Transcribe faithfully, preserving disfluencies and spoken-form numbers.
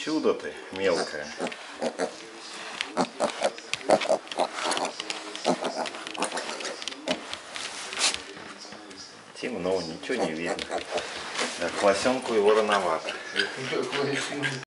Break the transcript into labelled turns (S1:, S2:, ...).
S1: Чудо ты мелкое. Темно, ничего не видно. Да, к лосенку его рановато.